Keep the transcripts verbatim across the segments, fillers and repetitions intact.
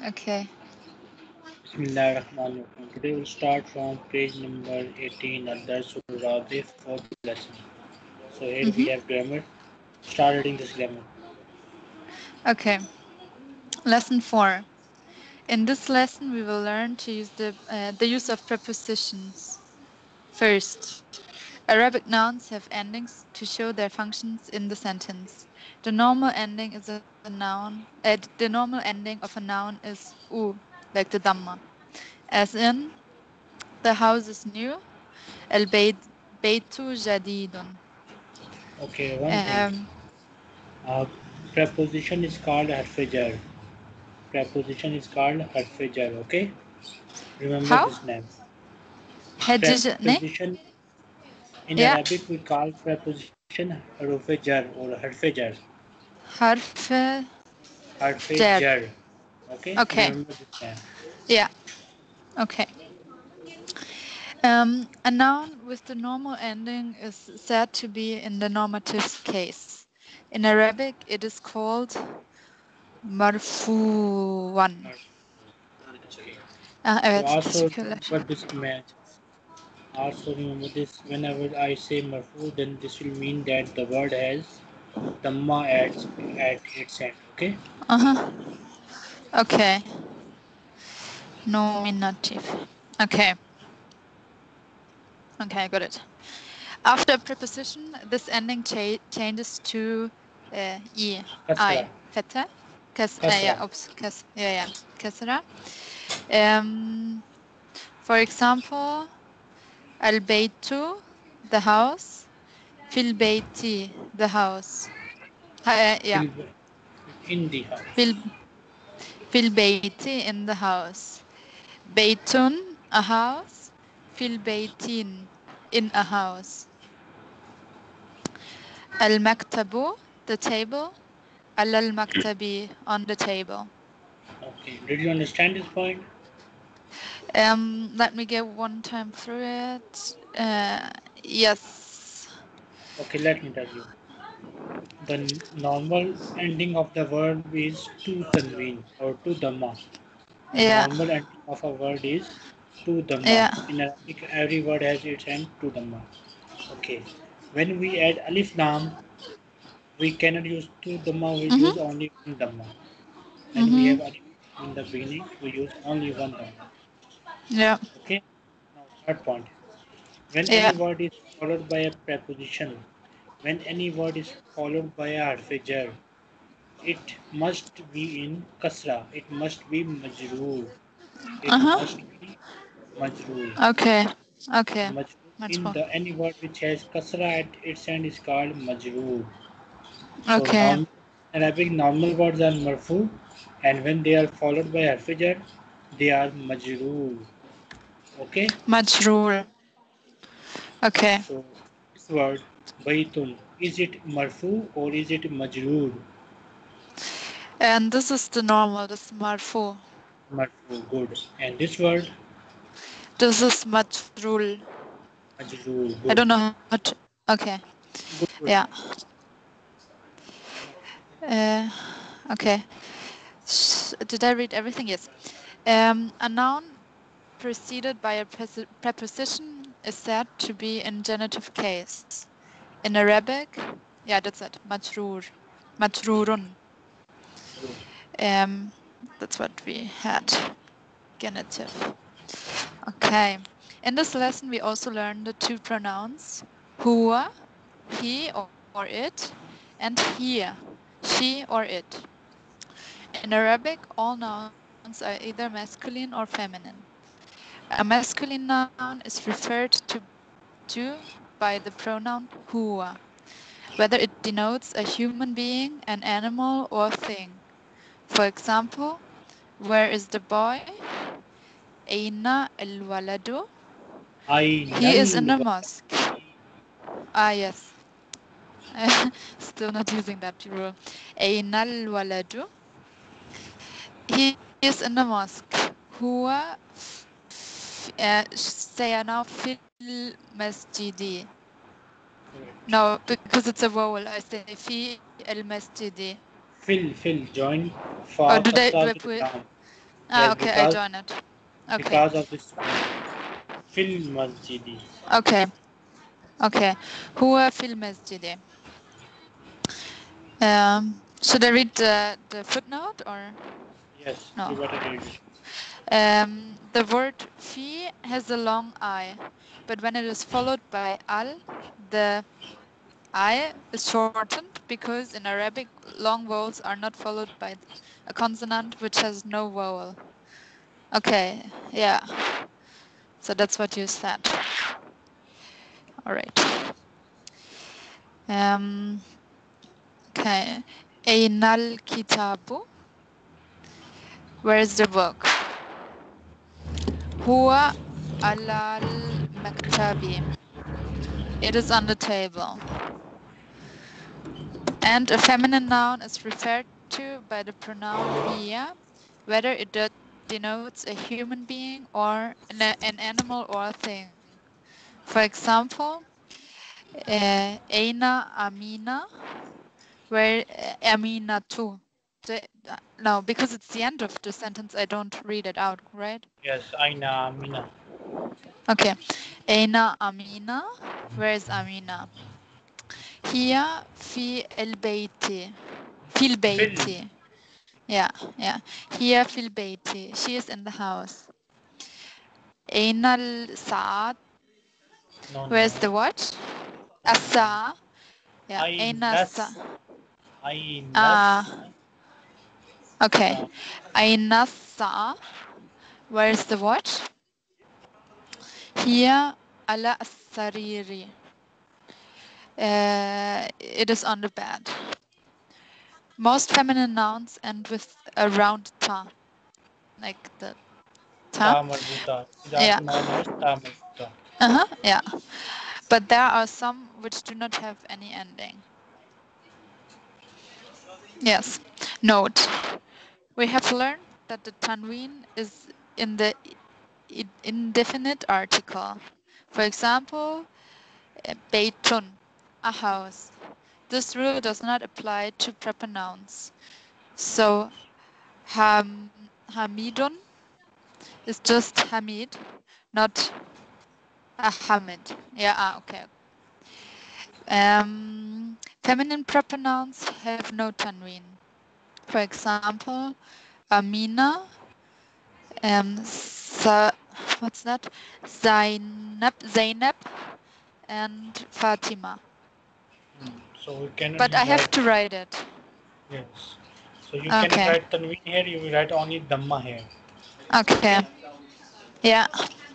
Okay. Bismillahirrahmanirrahim. Today we'll start from page number eighteen at Darsul Rabi, fourth lesson. So here we Mm-hmm. have grammar. Start reading this grammar. Okay. Lesson four. In this lesson, we will learn to use the uh, the use of prepositions. First, Arabic nouns have endings to show their functions in the sentence. The normal ending is a noun. Uh, the normal ending of a noun is u, like the dhamma, as in the house is new. El bayt baytu jadidun. Okay, one thing. Um, Uh, preposition is called harfijar. Preposition is called harfijar. Okay, remember how? this name. Hedij ne? Preposition in Yeah. Arabic we call preposition harufijar or harfijar. Harf jar. Harfijar. Okay, Okay. remember this name. Yeah. Okay. Um, a noun with the normal ending is said to be in the normative case. In Arabic, it is called marfu'an. Okay. Ah, So evet, also teşekkürler. remember this command. Also remember this, whenever I say marfu, then this will mean that the word has dhamma at, at its end. Okay? Aha. Okay. Nominative. Okay. Okay, I got it. After a preposition, this ending cha changes to uh, e, I, Kasra. fete. Kas, uh, Kasra. yeah, oops, kas, yeah, yeah, kasra. Um, for example, al-baytu, the house. Fil bayti, the house. Uh, yeah, Fil, in the fil, house. fil bayti, in the house. Baytun, a house. Fil baytin, in a house. Al-maktabu, the table. Al-maktabi, on the table. Okay. Did you understand this point? Um, let me get one time through it. Uh, yes. Okay, let me tell you. The normal ending of the word is to tanween or to dhamma. The Yeah. normal ending of a word is to dhamma. Yeah. In Arabic, every word has its end to dhamma. Okay. When we add alif lam, we cannot use two dhamma, we use Mhm. only one dhamma. When we have Mhm. alif lam in the beginning, we use only one dhamma. Yeah. Okay. Now third point. When any Yeah. word is followed by a preposition, when any word is followed by a harf jar, it must be in kasra. It must be majroor. It Uh huh. must be majroor. Okay. Okay. Majroor Much in more. the any word which has kasra at its end is called majroor. So Okay. normal Arabic normal words are marfu, and when they are followed by harf jar, they are majroor. Okay. Much rule. Okay. So this word baytun, is it marfu or is it majroor? And this is the normal. This is marfu. Marfu, good. And this word This is much rule. majroor, I good. don't know how to. Okay. Good, good. Yeah. Uh, okay. S- Did I read everything? Yes. Um, a noun preceded by a presi- preposition is said to be in genitive case. In Arabic, yeah, that's it. Majroor. Majroorun. Good. Um, that's what we had. Genitive. Okay. In this lesson, we also learned the two pronouns huwa, he or it, and hiya, she or it. In Arabic, all nouns are either masculine or feminine. A masculine noun is referred to, to by the pronoun huwa, whether it denotes a human being, an animal, or thing. For example, where is the boy? Aina el waladu? He is in Ainal the mosque. Ah, yes. Still not using that rule. Aina el waladu? He is in the mosque. Huwa uh, say now fil masjidi. correct. No, because it's a vowel. I say fi el masjidi. Fill, fill, join Or fa do they do kasra I with put lam. Ah, Yes, okay, I because join it. Okay. because of this word. Fil masjidi. Okay. Okay. Huwa fil masjidi. Um, should I read the, the footnote or Yes, no? you better read it. Um, the word fi has a long I, but when it is followed by al, the I is shortened because in Arabic long vowels are not followed by a consonant which has no vowel. Okay, yeah. So that's what you said. All right. Um, okay. Einal kitabu. Where is the book? Huwa alal maktabi. It is on the table. And a feminine noun is referred to by the pronoun hiya, whether it de- denotes a human being or an, an animal or a thing. For example, uh, Aina Amina, where uh, Amina too. The, uh, no, because it's the end of the sentence, I don't read it out, right? Yes, Aina Amina. Okay. Aina Amina, where is Amina? Here fi el beiti. Fil Fil. beiti. Yeah, yeah. Here fil beiti. She is in the house. Aina al saat. No, Where's no. the watch? Asa. Yeah. Aina sa. Ainas. Ainas. Ah. Okay. Aina sa. Where's the watch? Here ala sariri. Uh, it is on the bed. Most feminine nouns end with a round ta, like the ta. Ta marbuta. It is Yeah. also known as ta marbuta. Uh-huh. Yeah. But there are some which do not have any ending. Yes. Note. We have learned that the tanween is in the i- indefinite article. For example, uh, beitun, a house. This rule does not apply to proper nouns. So ham, hamidun is just Hamid, not a Hamid. Yeah, ah, okay. Um, feminine proper nouns have no tanween. For example, Amina, um, Sa, what's that? Zainab, Zainab, and Fatima. Hmm. So we cannot But I have write. to write it. Yes. So you cannot Okay. write tanween here. You will write only dhamma here. Okay. Yeah.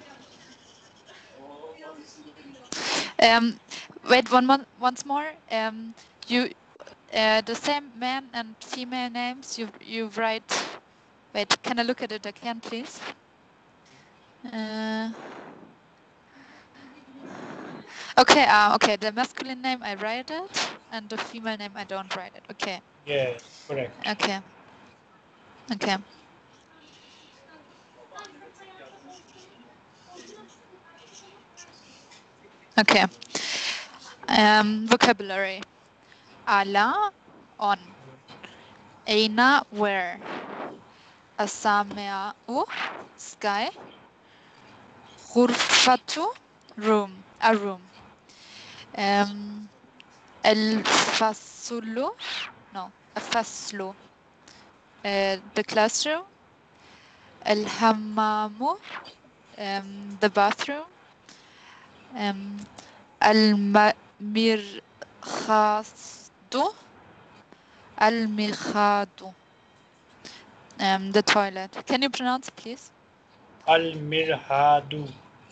Um, wait one more, once more. Um, you, uh, the same man and female names. You you write. Wait, can I look at it again, please? Uh, okay. Uh, okay. The masculine name I write it, and the female name I don't write it. Okay. Yes, correct. Okay. Okay. Okay. Um, vocabulary. Ala, on. Aina, where. Asamea, sky. Ghurfatu, room, a room. Um, الفصل, no, الفصل, uh, the classroom. الحمام, um, the bathroom. Um, المرخاض, المرخاض, um, the toilet. Can you pronounce, please? Al mirhadu.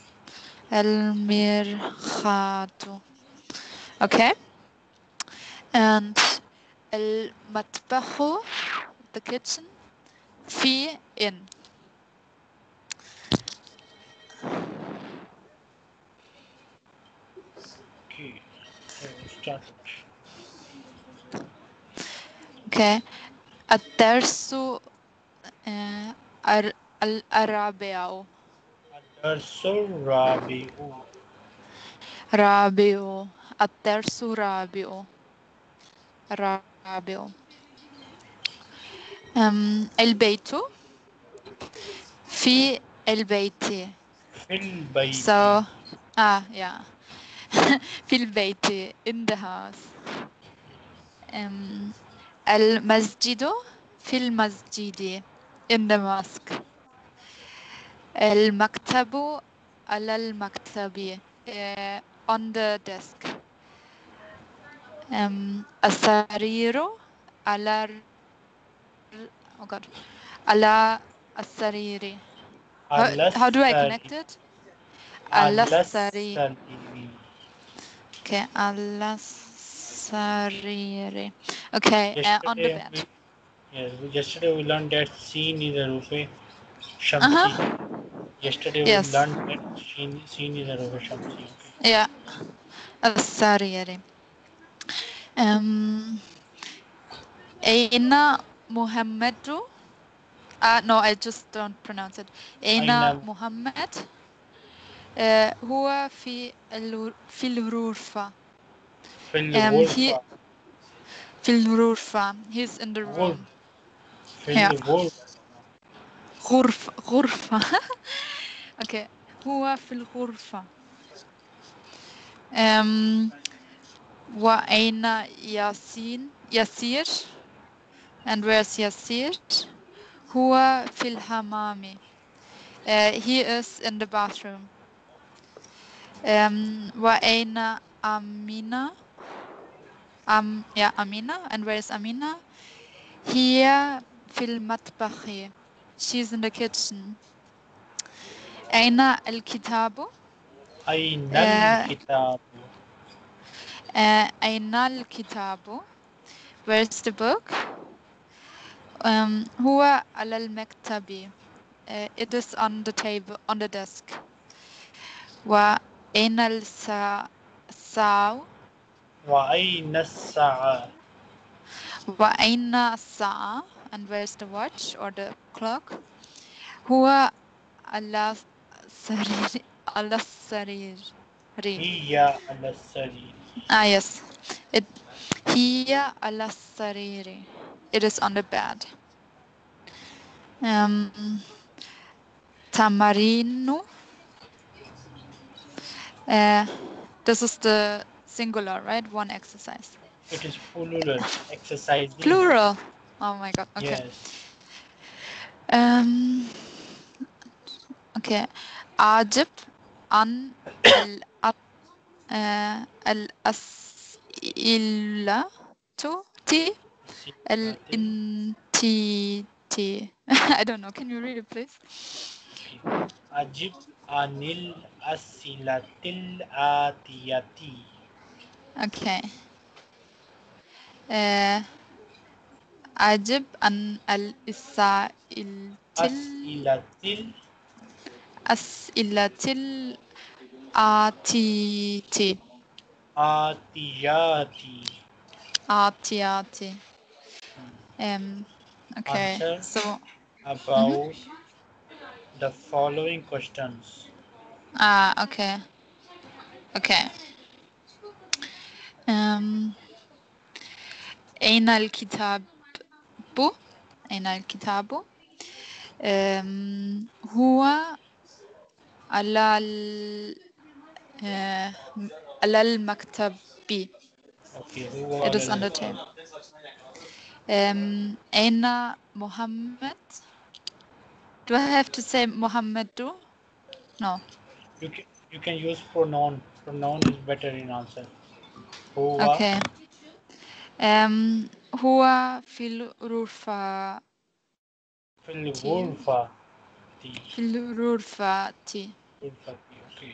المرخاض. Okay. And المطبخ, the kitchen. في, in. Okay. So start. Okay. الدرس uh, ar- الرابع. Adarsul rabi'u. رابع. الدرس رابع. رابع. Um, البيت في البيت. في البيت. So, ah, yeah. في البيت, in the house. Um, المسجد في المسجد, in the mosque. المكتب على المكتب, uh, on the desk. Um, السرير على ال- oh god على السرير. How, على how do I السرير. connect it? على على السرير. السرير. Okay, على السرير. Okay, uh, on the Yesterday, bed. we, yes, we- yesterday we learned that Seen is a Rufe Shamsi. Uh-huh. Yesterday Yes. we learned that Seen, Seen is a Rufe Shamsi. Okay. Yeah. السرير. Um, أين محمد? Uh, no, I just don't pronounce it. أين أين محمد? Uh, هو في ال- في الغرفة. في Um, he الغرفة. في الغرفة. He's in the غرفة. room. في Yeah. الغرفة. غرفة غرفة. Okay. هو في الغرفة. Um, وأين ياسين ياسير? And where's ياسير? هو في الحمام. Uh, he is in the bathroom. Um, وأين أمينة? Um, yeah, Amina. And where is Amina? هي في المطبخ. She's in the kitchen. أين الكتاب? أين Uh, الكتاب؟ uh, أين الكتاب? Where's the book? Um, هو على المكتب. Uh, it is on the table, on the desk. وأين الساعة؟ وأين الساعة؟ وأين الساعة? And where's the watch or the clock? هو على السرير. على السرير. هي على السرير. Ah, yes. It هي على السرير. It is on the bed. Um, tamarino. Uh, this is the singular, right? One exercise. It is plural. Exercising. Plural. Oh my god. Okay. Yes. Um, okay. أجب عن الأ- uh, الأسئلة تي الانتي تي. I don't know. Can you read it, please? أجب عن الأسئلة الآتية. Okay. Uh, أجب عن الأسئلة أسئلة الأسئلة الآتية. الآتيات. آتيات. Um, okay. Answer So. about Mhm. the following questions. Ah, okay. Okay. Um, أين الكتاب؟ أين الكتاب؟ Um, هو على ال uh, على المكتب. Okay, who It are is on the the table. Um, أين محمد? Do I have to say Muhammad too? No. You can, you can use pronoun. Pronoun is better in answer. Who Okay. Um, هو في الغرفة. في الغرفة. في الغرفة. غرفة. Okay.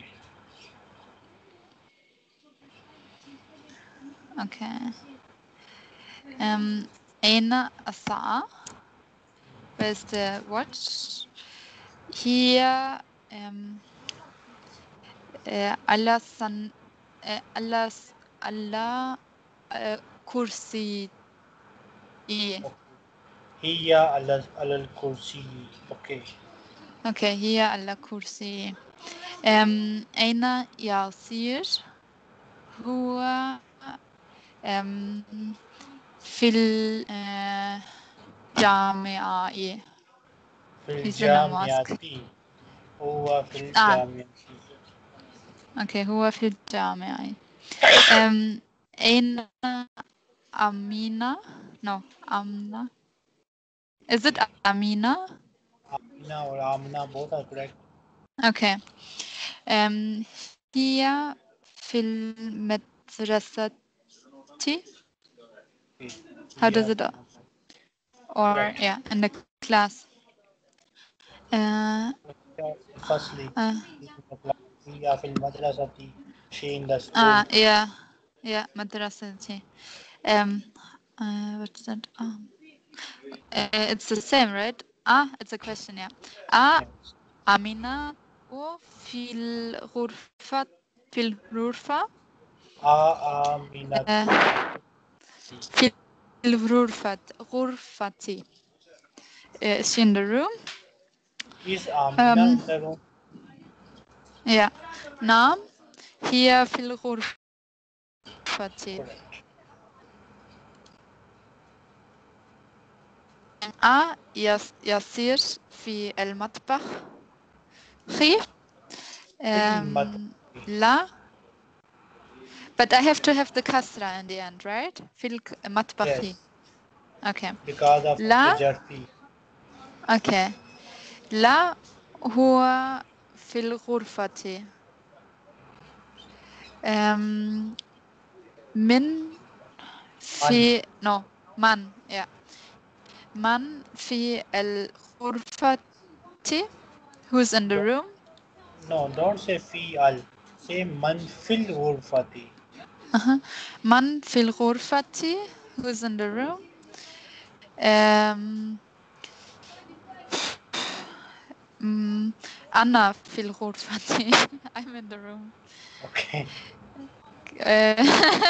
Okay. Um, أين الساعة? Where's the watch? هي um, uh, على سن uh, على س- على uh, كرسي. هي على على الكرسي. Okay. Okay, هي على كرسي. Um, أين ياسير؟ هو um, في الجامعة. في He's in a mosque. الجامعة هو في Ah, الجامعة okay. هو في الجامعة. Um, أين Amina? No, Amna. Is it Amina? Amina or Amna, both are correct. Okay. Um, هي في المدرسة. How does it? Or Correct. yeah, in the class. Uh, Firstly, uh, هي في المدرسة she in the school. ah, yeah, yeah, مدرستي. Um, uh, what's that? Um, uh, it's the same, right? Ah, it's a question, yeah. Ah, Yes. Amina في الغرفة في الغرفة آ آمنة آه، في الغرفة غرفتي. Uh, is she in the room? is Amina Um, in the room? yeah. نعم هي في الغرفة. Correct. آ يس يصير في المطبخ. خي في um, المطبخ. لا. But I have to have the kasra in the end, right? في المطبخ. Yes. Okay. Because of لا. jarfi. Okay. لا هو في الغرفة. Um, من في no من yeah من في الغرفة. Who's in the room? No, don't say في al. Say من في الغرفة. Uh-huh. من في الغرفة. Who's in the room? Um, mm, أنا في الغرفة. I'm in the room. Okay. Uh,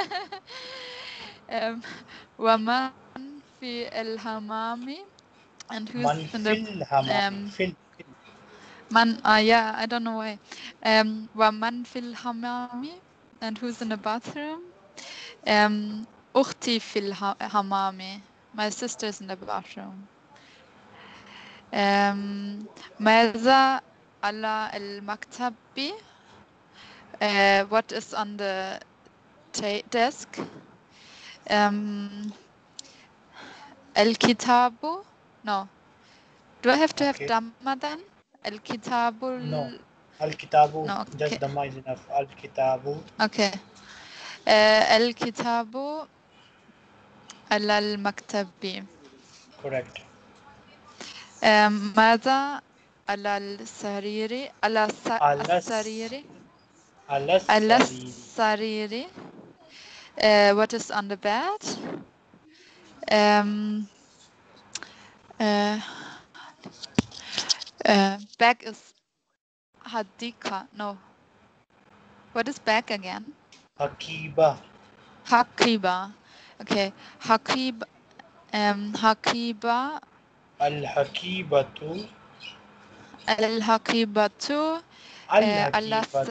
um, ومن في الحمام. And who's من in في the الحمام. um, في man? Uh, yeah, I don't know why. Um, ومن في الحمام. And who's in the bathroom? Um, أختي في الحمام. My sister's in the bathroom. Um, ماذا على المكتب? Uh, what is on the desk? Um, الكتاب. No. Do I have to have Okay. Dhamma then? الكتاب. No. الكتاب. No. Just Okay. Dhamma is enough. الكتاب. Okay. Uh, الكتاب على المكتب. Correct. Um, ماذا على السرير؟ على الس- على السرير. على على السرير. السرير. Uh, what is on the bed? Um, uh, uh, back is hadika. No. What is back again? Hakiba. Hakiba. Okay. Hakib. Um, Hakiba. الحكيبة. الحقيبة. الحكيبة.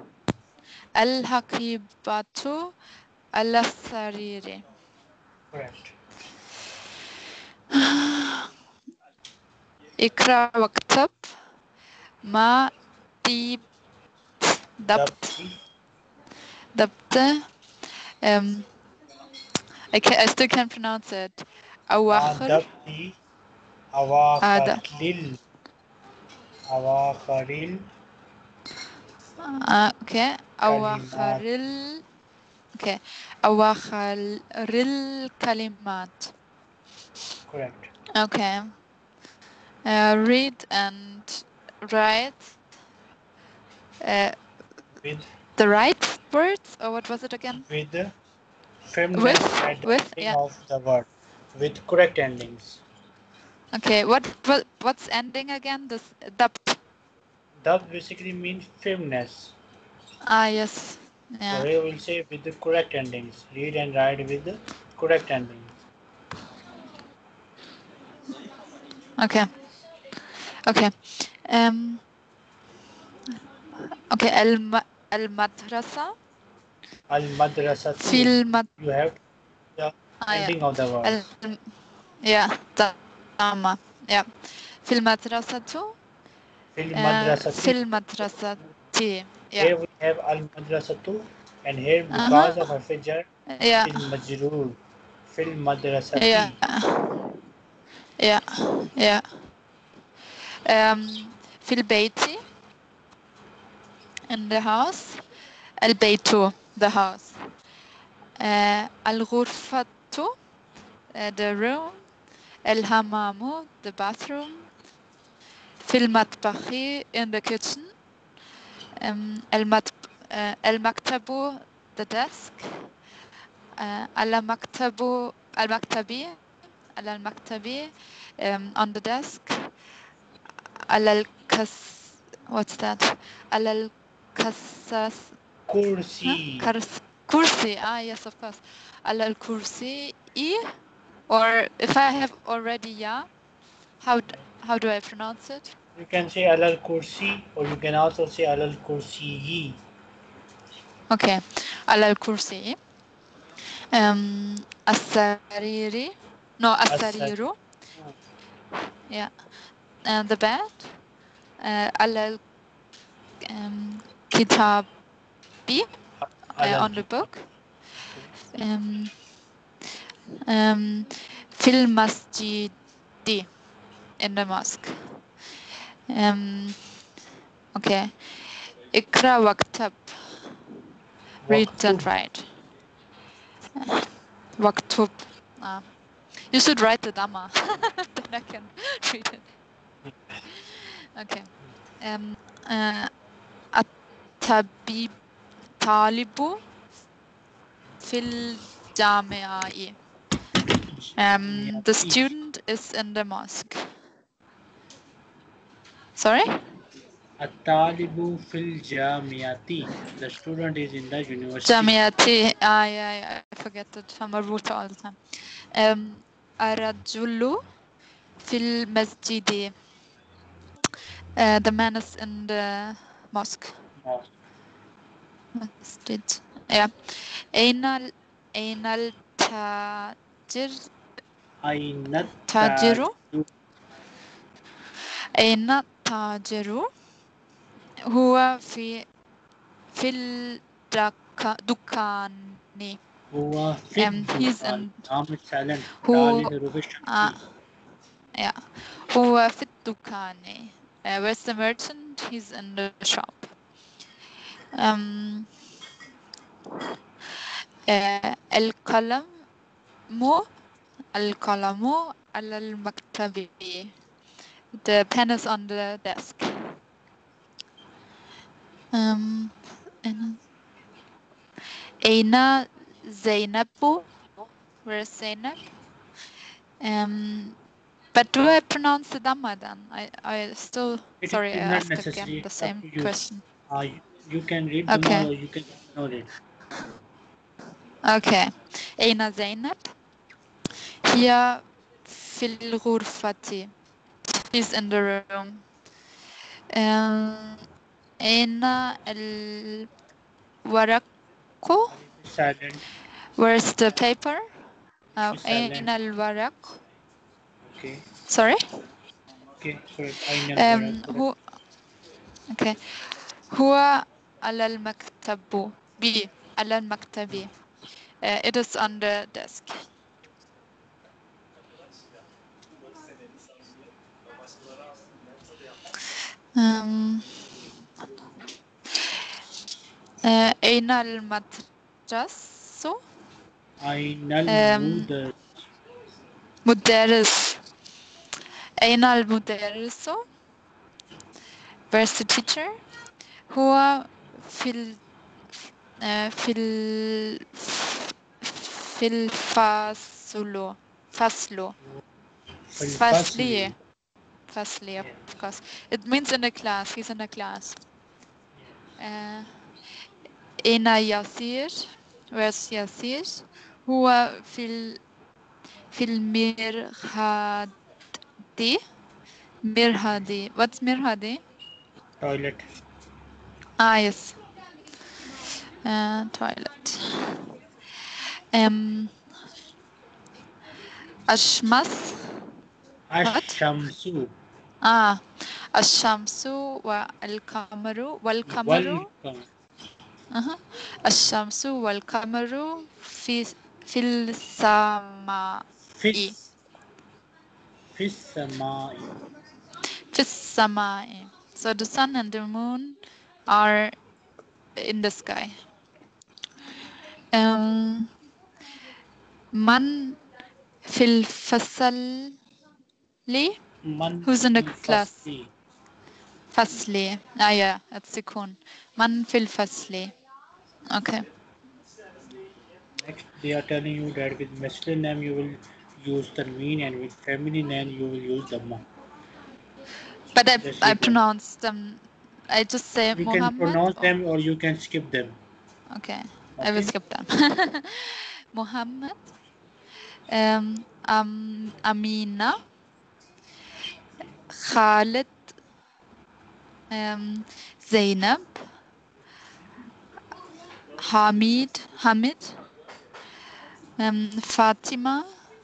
الحقيبة على السرير. Correct. اقرأ واكتب ما دي ضبط. ضبط. Um, I, can, I still can't pronounce it. أواخر. ضبط. أواخر لل. أواخر ال. Uh, okay. أواخر كلمات. ال. Okay. أواخر الكلمات. Correct. Okay. Uh, read and write. Uh, With the right words, or what was it again? with firmness With, at the with, ending yeah. of the word. With correct endings. Okay, what, what what's ending again? This dabt. Dab basically means firmness. Ah, yes. Yeah. So here we'll say with the correct endings. Read and write with the correct endings. Okay. Okay. Um. Okay. Al al madrasa. Al madrasatu. Fil mad. You have the Ah, yeah. ending of the Al. words. Yeah. Dama. Yeah. في المدرسة في uh, المدرسة. في المدرسة yeah. Here we have المدرسة, and here Uh-huh. because of الفجر yeah. في المجرور في المدرسة. yeah yeah yeah um, في البيت in the house البيت the house uh, الغرفة uh, the room الحمام the bathroom في المطبخ in the kitchen um, المطب uh, المكتب the desk uh, المكتب المكتبي على المكتبي um, on the desk على الكس what's that على الكساس كرسي. كرس كرسي ah yes of course على الكرسي إيه or if I have already yeah how d- how do I pronounce it You can say على الكرسي, or you can also say على الكرسي. okay على الكرسي um, السرير no السرير yeah and the bed uh, على الكتابي uh, on the book um, um, في المسجد in the mosque um, okay اقرأ واكتب read and write واكتب uh, you should write the Dhamma then I can read it okay um, uh, الطبيب طالب في الجامعة um, the student is in the mosque sorry الطالب في الجامعة. The student is in the university. جامعتي ah yeah, yeah I forget it I'm a root all the time um, الرجل في المسجد uh, the man is in the mosque Mosque. مسجد yeah أين ال- أين التاجر أين تاجر التاجر؟ أين التاجر هو في في الدكان هو في um, he's الدكان. in نعم silent. هو تالي ضروب آه الشمسي. yeah هو في الدكان uh, where's the merchant he's in the shop um, uh, القلم مو القلم على المكتب the pen is on the desk um, أين أين زينب where's Zainab um, but do I pronounce the Dhamma then? I, I still, It sorry, I is not asked necessary. again the It's up same to you. question. Uh, you can read Okay. Dhamma or you can ignore it. Okay. أين زينب؟ هي في الغرفة. She's in the room. Um, أين الورق؟ Silent. Where's the paper? Uh, Silent. أين الورق? Okay. Sorry? Okay, correct. أين Um, الورق؟ هو okay. هو على المكتب. B. على المكتب. Uh, it is on the desk. Um, uh, أين المدرس؟ أين um, المدرس؟ مدرس. أين المدرس؟ Where's the teacher? هو في ال uh, في ال في الفصل فصل فصلي فصلي of course it means in the class he's in the class uh, أين ياسير where's ياسير هو في ال في المرحاض مرحاضي what's مرحاضي toilet. ah yes uh, toilet um أشمس الشمس. Ah, الشمس والقمر والقمر Welcome. أها الشمس والقمر في في السماء Fis. Fissamai. في السماء. So the sun and the moon are in the sky. Um, من في الفصل Man Who's in the fil class? fasli. فصلي. Ah, yeah, it's سكون. من في الفصل. Okay. Next, they are telling you that with masculine name you will use tanween and with feminine name you will use dhamma. But I, Just I read them. pronounce them. I just say You can Muhammad. pronounce Or, them or you can skip them. okay, I will Okay? skip them. Muhammad, um, um, Amina, Khalid, um, Zainab, Hamid, Hamid, um, Fatima,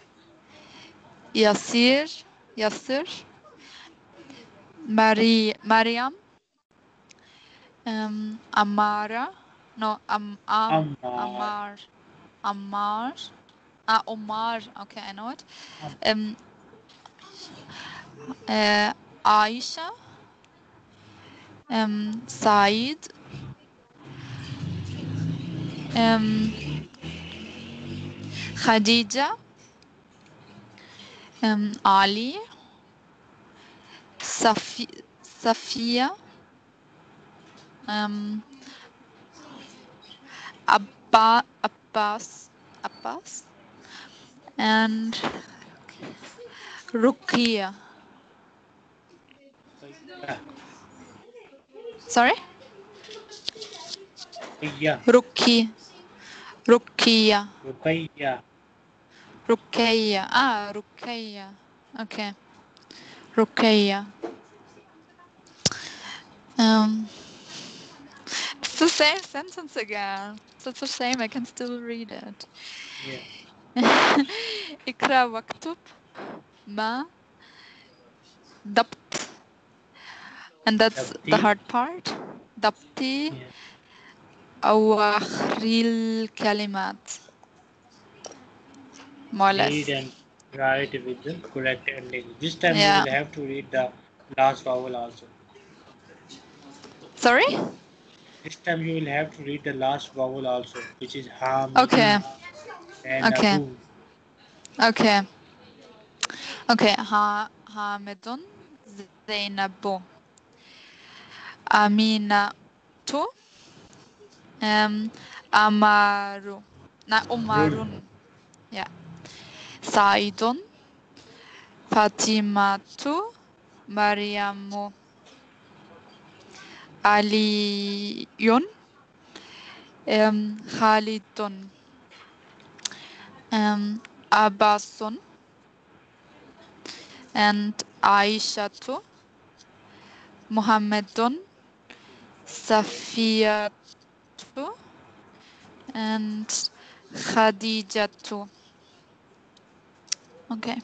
Yasir, Yasir, Mari, Mariam, um, Amara, no, um, um, Ammar. Ammar, Ammar, ah, Omar, okay, I know it. Am- Um, uh, Aisha, um, Said, um, Khadija, um, Ali, Safi, Safia, um, Abba, Abbas, Abbas, and Rukia. Ruqayya. Sorry? Ruqayya. Ruki, Rukia, Ruqayya. Rukeya. Ah, Rukeya. Okay, Rukeya. Um, it's the same sentence again. It's a shame I can still read it. Yeah. اقرأ واكتب ما ضبط. And that's the Dabti. hard part. ضبطي Yeah. أواخر الكلمات. More or Read less. and write with the correct ending. This time you Yeah. will have to read the last vowel also. Sorry? This time you will have to read the last vowel also, which is Okay. Hamidun and Okay. Abu. Okay. Okay. Ha Hamidun Zainabu. Aminatu. Um, Amaru. Na Run. Umarun. Yeah. Saidun. Fatimatu. Mariamu. Aliyun. Um, Khalidun. Um, Abbasun. And Aishatu. Muhammadun. Safiyatu. And Khadijatu. Okay.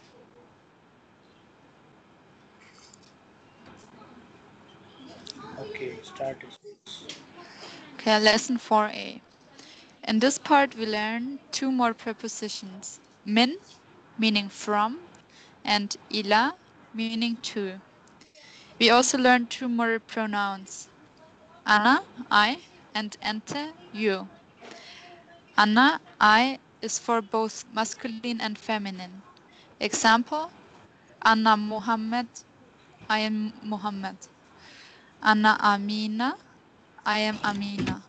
Okay, start it. Okay, lesson four A. In this part, we learn two more prepositions. Min, meaning from, and ila, meaning to. We also learn two more pronouns. Ana, I, and ente, you. Ana, I is for both masculine and feminine. Example, Anna Muhammad, I am Muhammad. Anna Amina, I am Amina.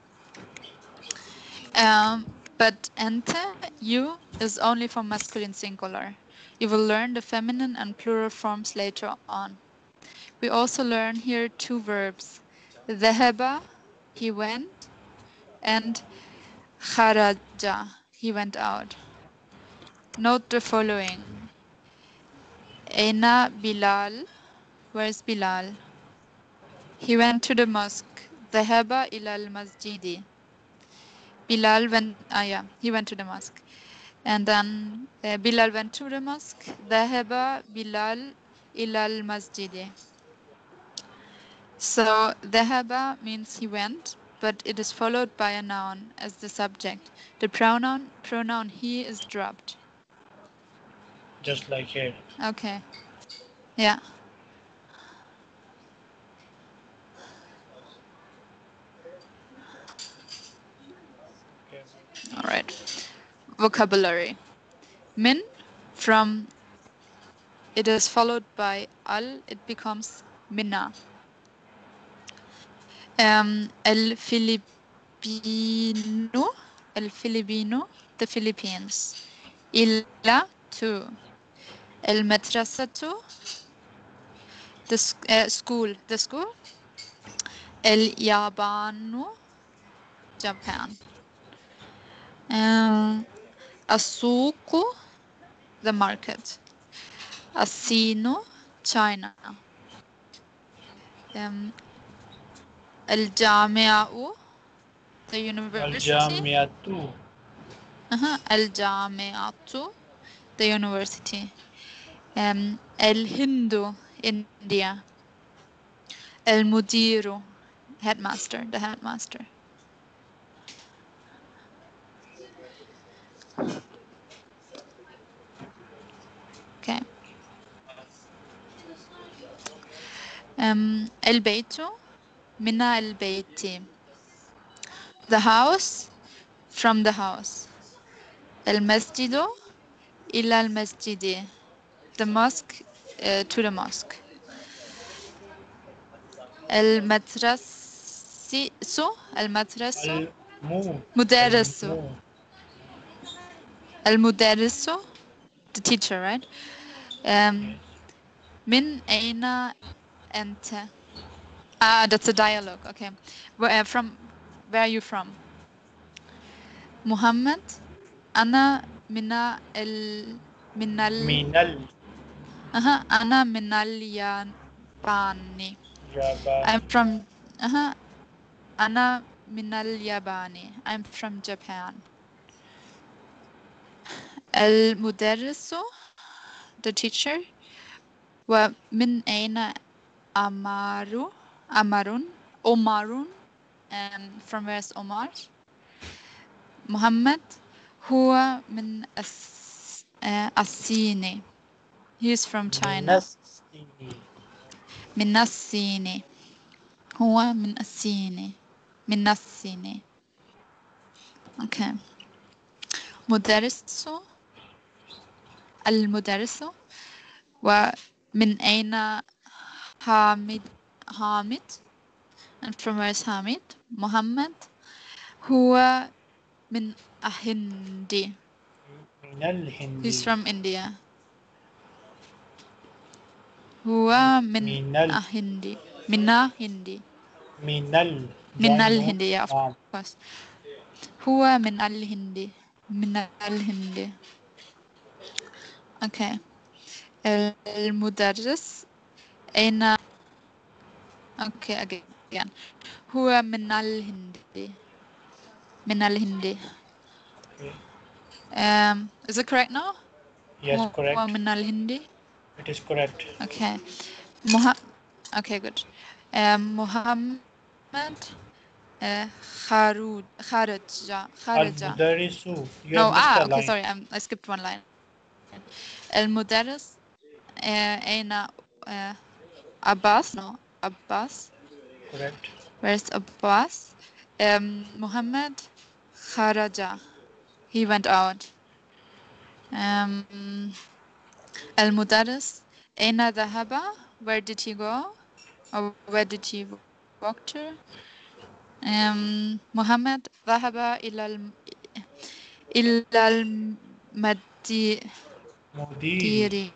Um, but ente, you, is only for masculine singular. You will learn the feminine and plural forms later on. We also learn here two verbs. ذهب, he went, and خرج, he went out. Note the following. Aina Bilal, where's Bilal? He went to the mosque. ذهب إلى المسجد. Bilal went, ah yeah, he went to the mosque. And then uh, Bilal went to the mosque. ذهب Bilal إلى المسجد. So ذهب means he went, but it is followed by a noun as the subject. The pronoun pronoun he is dropped. Just like here. Okay. Yeah. Okay. All right. Vocabulary. Min, from it is followed by al, it becomes minna. Um, el Filipino, el Filipino, the Philippines. Illa, to. El madrasatu, the uh, school, the school. El Yabanu, Japan. Um, Asuku, the market. Asino, China. Um, El Jamia'u, the university. Al-Jamiatu. Uh-huh. El Jami'atu, the university. Um, El Hindu, India. El Mudiru, headmaster, the headmaster. Okay. Um, El Beitu, Mina El Beiti. The house, from the house. El Masjidu, ila al Masjidi. The mosque, uh, to the mosque. El Madrasisu, El Madrasu. Al-Mu. Mudarrisu. Al-Mu. El Mudarrisu, the teacher, right? Um, Yes. Min aina anta. Ah, that's a dialogue. Okay. Where uh, from? Where are you from? Muhammad. Ana mina el minal. Minal. Uh-huh. Ana minal Yabani. I'm Yabani. from. Uh-huh. Ana minal Yabani. I'm from Japan. El mudarrisu, the teacher. Wa min aina Amaru. Amarun. Omarun. Um, from where's Omar? Muhammad هو من الس- آه، الصين. He is from China. Minastini. من الصين. هو من الصين. من الصين. Okay. مدرس. المدرس. ومن أين حامد حامد and from where is Hamid? محمد هو من الهند. Minal Hindi. He's from India. هو من Minal. الهند. من الهند. Minal. من Join no. الهند, yeah, of Mom. course. هو من الهند. من الهند. Okay. المدرس أين. Okay, again. هو من الهند. من الهند. Okay. Um, is it correct now? Yes, هو correct. من الهند. It is correct. Okay. Muha okay, good. Um, Muhammad uh, خارج خارج خارج. Al-Mudarisu. You No, have missed ah, a okay, line. sorry, I'm, I skipped one line. المدرس uh, أين uh, Abbas? No, Abbas. Correct. Where's Abbas? Um, Muhammad kharaja. He went out. Um, المدرس أين ذهب? Where did he go? Or where did he walk to? Um, Muhammad ذهب إلى الم... إلى المديري. Mudiri.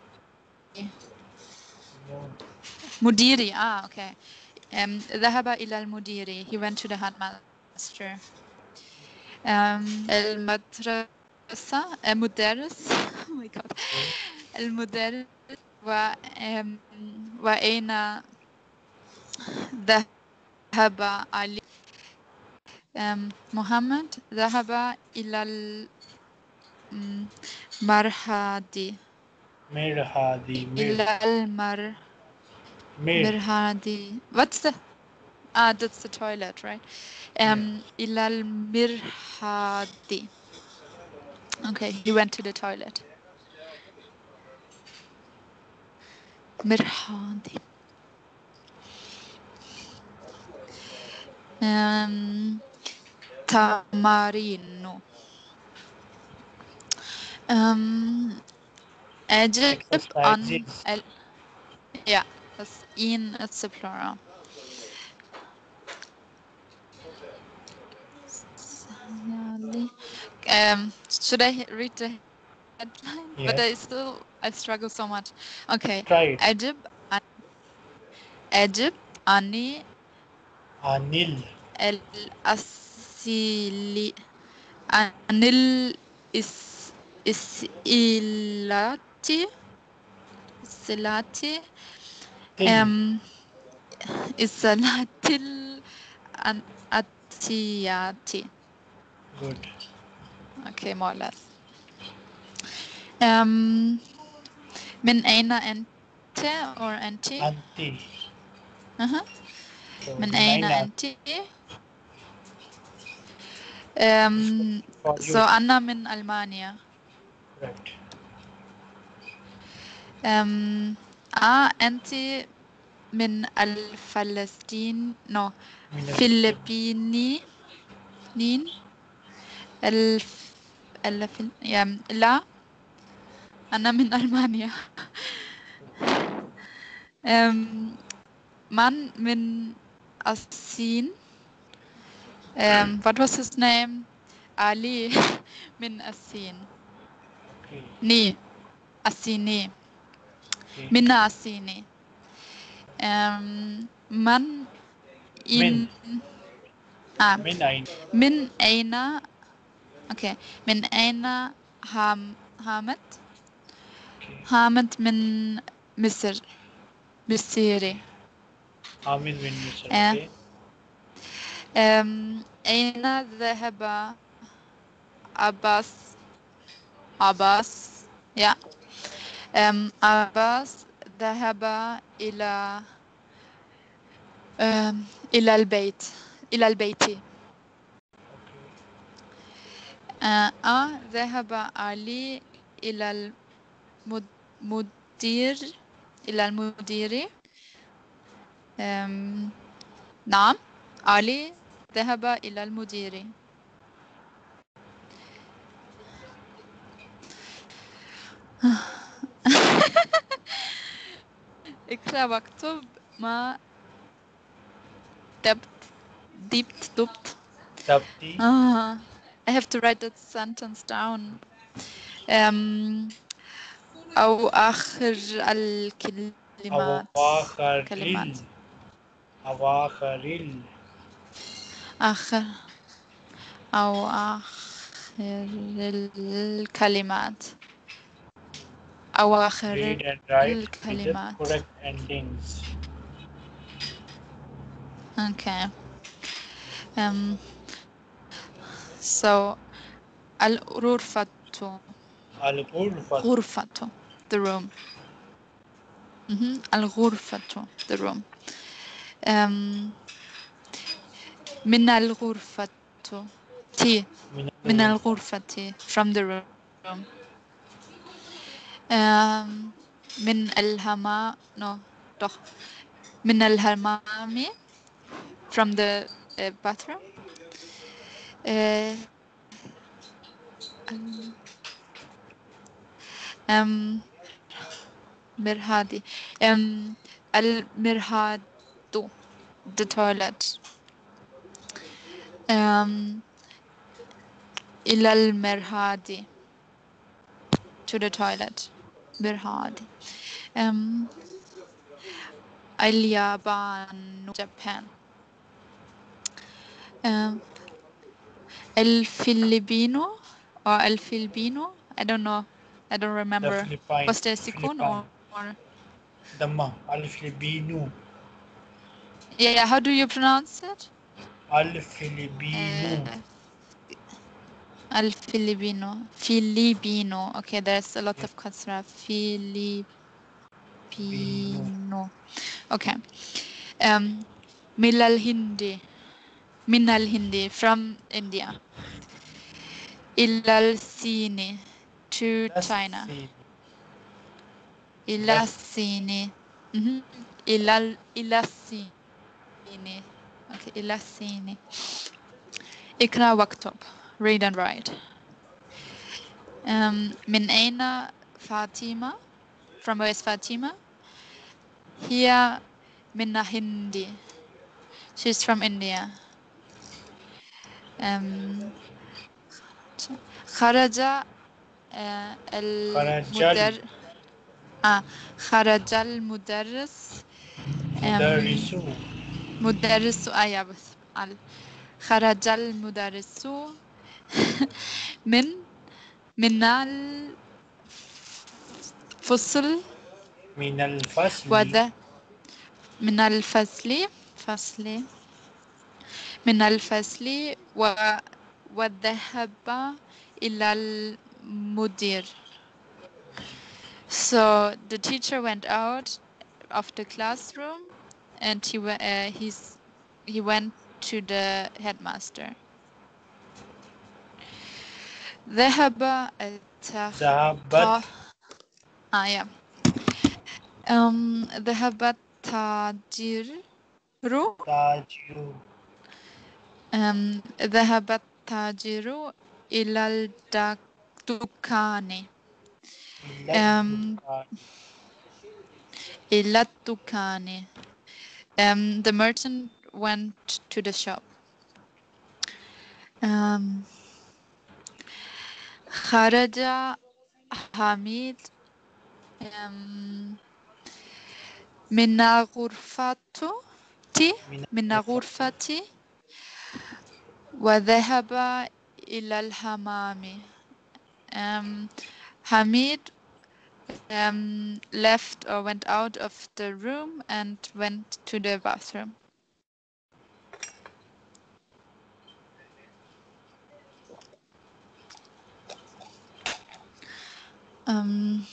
مديري. Ah, okay. Um, ذهب إلى المديري. He went to the headmaster. Um, المدرسة المدرس. Oh my God. المدرس و um, وأين ذهب علي. um, محمد ذهب إلى المرحاض. Mirhadi. Mir. إلى المر Mir. مرهادي. What's the ah? That's the toilet, right? Yeah. Um, إلى المرحاضي. Okay, he went to the toilet. مرحاضي. Um, تمارين. Um, أجب عن Exercises. ال... Yeah, that's in, it's a plural. Um, should I read the headline? Yes. But I still, I struggle so much. Okay. Try it. أجب عن أجب عن Anil. الأسئلة عن الإس الأسئلة الأسئلة Till. أم الأسئلة الآتية. Good. Okay, more or less. Um, من أين أنت or أنت؟ Anti. أها. So من أين nine أنت؟ Um, for so you. أنا من ألمانيا. Correct. Um, آه أنت من الفلسطين no من فلبيني نين الف الف يا لا أنا من ألمانيا. um, من من الصين. Um, what was his name? Ali من الصين. Okay. ني الصيني. Okay. من الصيني. Um, من Min. إن آه Min ein. من أين أوكي من أين هام هامت Okay. هامت من مصر مصيري. Amin min Misr. آه. Okay. um, أين ذهب عباس عباس يا um, عباس ذهب إلى um, إلى البيت إلى البيت. آه. آه. ذهب علي إلى المدير إلى المدير. um, نعم علي ذهب إلى المدير. اقرأ واكتب ما دبت ديبت دبت. Dabti. Ah, I have to write that sentence down. Um, أو آخر الكلمات Awakharil. كلمات Awakharil. آخر أو آخر الكلمات أو آخر Read and write with the الكلمات. correct endings. Okay. Um, so الغرفة Al-Ghurfat. غرفة the room. Mm-hmm. الغرفة the room. Um, من الغرفة تي من الغرفة from the room. Um, من الهما no doch من الحمام from the uh, bathroom. Uh, um, مرهادي um, المرهاد the toilet. Um, إلى المرهادي to the toilet. مرهادي. Um, اليابان Japan. Um, الفلبينو or الفلبينو I don't know I don't remember. The Philippine. Was there Sikun or, or Dhamma. Al-Filibinu. yeah, yeah, how do you pronounce it? Al-Filibinu. Uh, Al-Filipino. Filipino. Okay, there's a lot of kasra. Filipino. Okay. Um, Milal Hindi. Minal Hindi from India. Ilal Sini to China. Ilasini. Mm-hmm. Ilal Ilasini. Okay, Ilasini. Ikra waktub. Read and write. Um, Min aina Fatima. From where is Fatima? Here, Minna Hindi. She's from India. Um, خرج uh, المدر آه خرج المدرس مدرسو مدرس آية بس على خرج المدرس من من الفصل من الفصل وذا من الفصل فصل من الفصل و وذهب إلى المدير. So the teacher went out of the classroom and he uh, he's he went to the headmaster. ذهب التخ... ذهبت آه yeah. um, ذهب التاجر تاجر um, ذهب التاجر إلى الدكان um, إلى الدكان um, the merchant went to the shop. um, خرج حميد um, من غرفته من غرفتي وذهب إلى الحمام. Um, Hamid um, left or went out of the room and went to the bathroom. Um,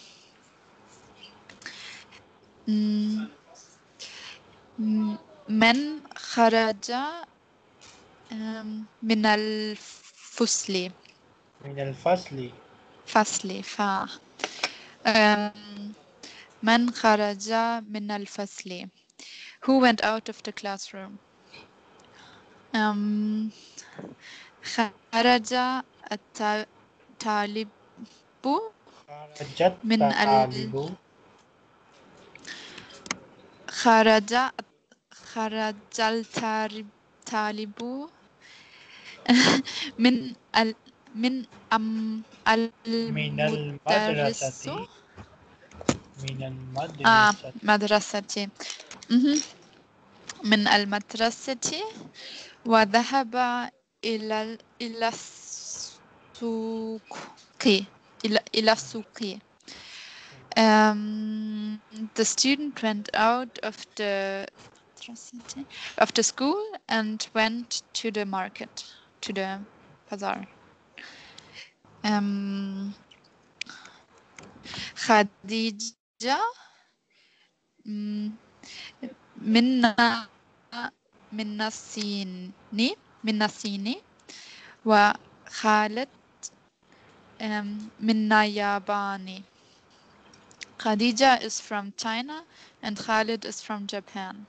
mm, mm, من خرج um, من الفصل من الفصل فصل فا um, من خرج من الفصل. Who went out of the classroom? Um, خرج الطالب خرجت من ال طالب خرج خرج الطالب من ال من أم من المدرس المدرسة من آه المدرسة مدرستي مهم. من المدرسة وذهب إلى ال- إلى السوق إلى إلى السوق. Um, the student went out of the of the school and went to the market, to the bazaar. Um, خديجة mm, منا من الصين من الصين وخالد um, من اليابان. Khadija is from China and Khalid is from Japan.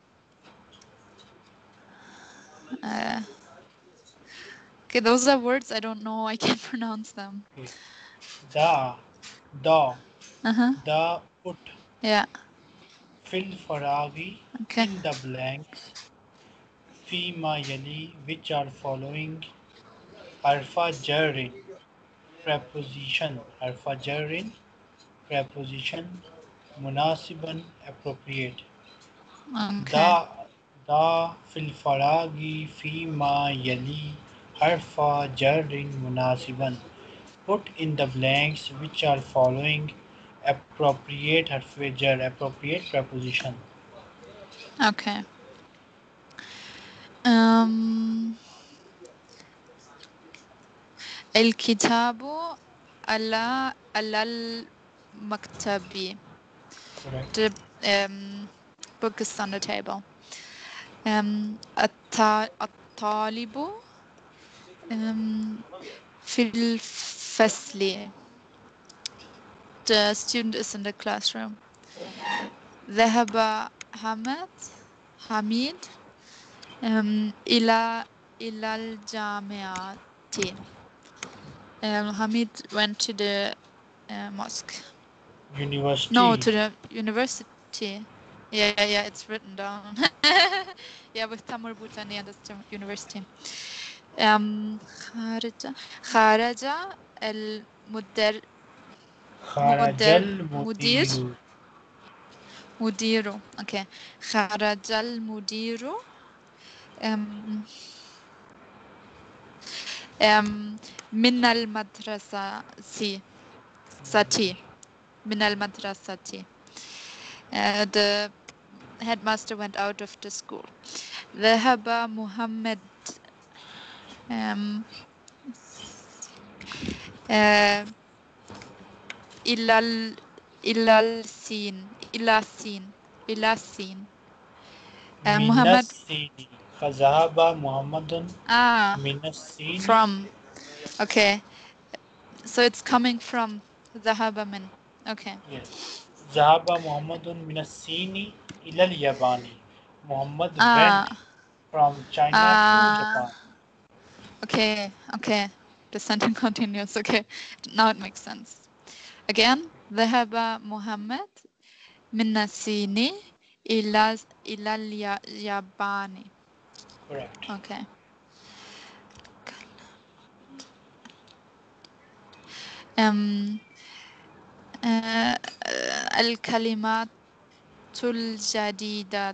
Uh, okay, those are words I don't know. I can't pronounce them. دا دا Uh-huh. دا put Yeah. fill faragi Okay. in the blanks فيما يلي which are following حرف جر preposition حرف جر preposition مناسبا appropriate Okay. دا دا في الفراغ فيما يلي حرف جر مناسبا put in the blanks which are following appropriate حرف جر appropriate preposition. Okay. Um, الكتاب على على المكتب. Correct. The um, book is on the table. Um, الط- الطالب um, في الفصل. The student is in the classroom. ذهب حمد حميد um, إلى إلى الجامعة. Um, Hamid went to the uh, mosque. University. No, to the university. Yeah, yeah, yeah, it's written down. Yeah, with Tamar Bhutan, yeah, that's the university. Um, خارج خارج المدر خرج مدر مدير المدير. مدير. Okay. خرج المدير um, um, من المدرسة سي ساتي من المدرسة. Uh, the headmaster went out of the school. ذهب محمد um, uh, إلى ال إلى الصين إلى الصين إلى الصين. Uh, من محمد الصين. فذهب محمد ah من الصين. from. Okay, so it's coming from ذهب من. Okay. Yes. ذهب محمد من الصين إلى اليابان. Muhammad Ah went from China to ah Japan. okay, okay. The sentence continues. Okay, now it makes sense. Again, ذهب محمد من الصين إلى إلى اليابان. Correct. Okay. Um, uh, الكلمات الجديدة.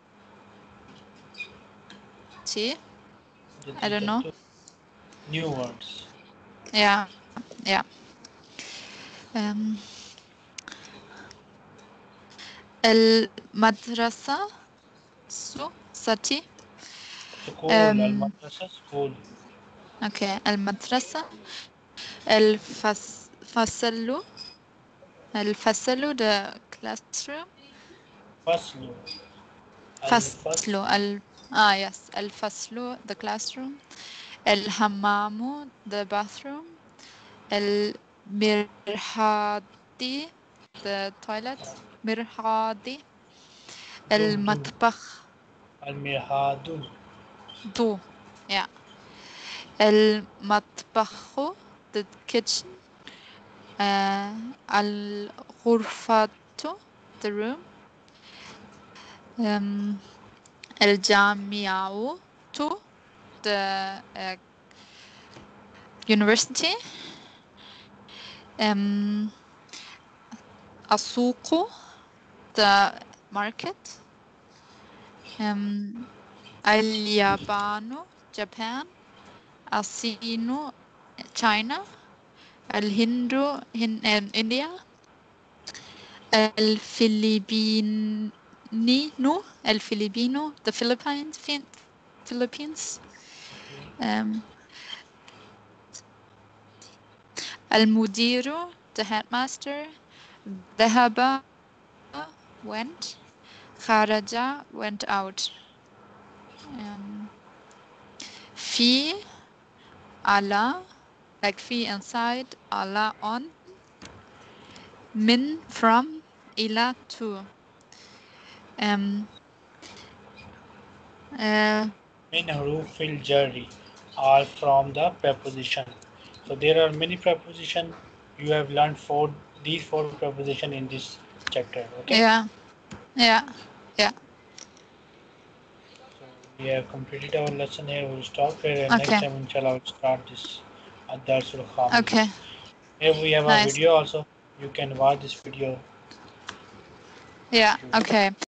I don't know. New words. Yeah, yeah. Um, المدرسة سو ساتي. School. Um, المدرسة school. okay. المدرسة الفصل الفصل the classroom. فصل. فصل ال ah yes الفصل the classroom. الحمام the bathroom. المرحاض the toilet. مرحاض. المطبخ. المرحاض. دو yeah. المطبخ the kitchen. uh, الغرفة the room. um, الجامعة the uh, university. um, السوق the market. um, اليابان Japan. الصين China. الهند Hin- um, India. الفلبين الفلبينو the Philippines Fin- Philippines. um, المدير the headmaster. ذهب went. خرج went out. um, في على like في inside. على on. من from. إلى to. um, uh, من حروف الجر are from the preposition. So there are many preposition. You have learned four these four preposition in this chapter. Okay. yeah, yeah, yeah. So we have completed our lesson here. We'll stop here and next Okay, time inshallah we'll start this Ad-Darsul Khamis. okay, Here we have a nice. video also. You can watch this video. Yeah, okay.